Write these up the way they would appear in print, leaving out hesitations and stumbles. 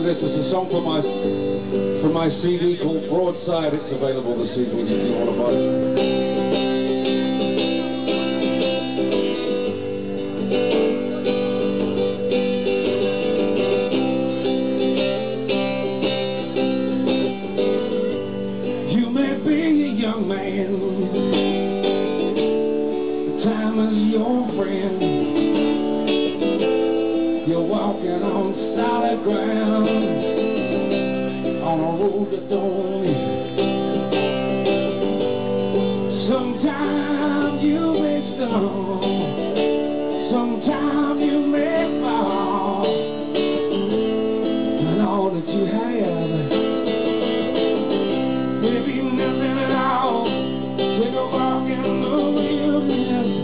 this is a song from my CD called Broadside. It's available this evening if you want to buy it. Young man, time is your friend. You're walking on solid ground, on a road that don't end. Sometimes you may stumble, sometimes you may fall, and all that you have may be nothing at all. Take a walk in the wilderness.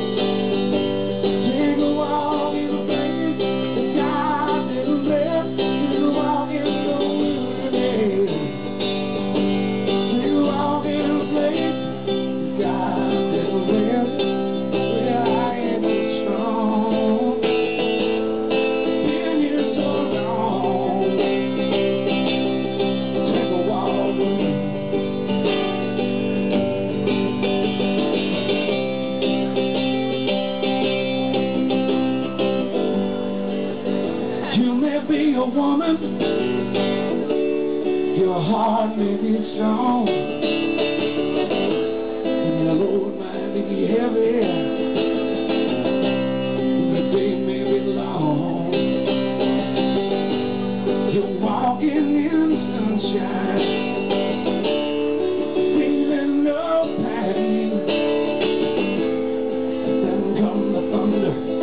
Take a walk in a place that God didn't bless. Take a walk in the wilderness. Take a walk in a place that God didn't bless. Well, I ain't been strong. Been here so long. Take a walk with me. You may be a woman, your heart may be strong, and your load might be heavy, the day may be long. You're walking in sunshine, feeling no pain. Then come the thunder.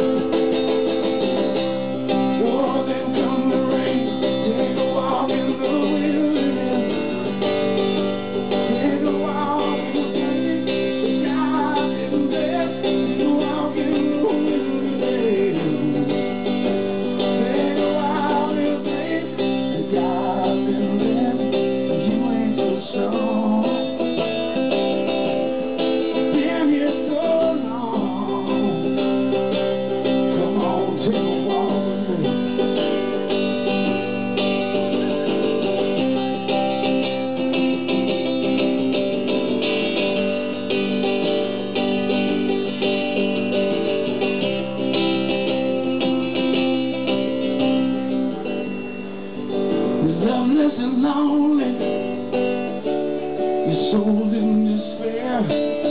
Loveless and lonely, your soul in despair.